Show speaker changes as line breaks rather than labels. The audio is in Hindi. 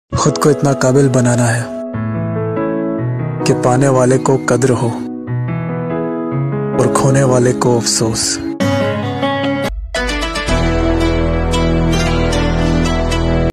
खुद को इतना काबिल बनाना है कि पाने वाले को कद्र हो और खोने वाले को अफसोस।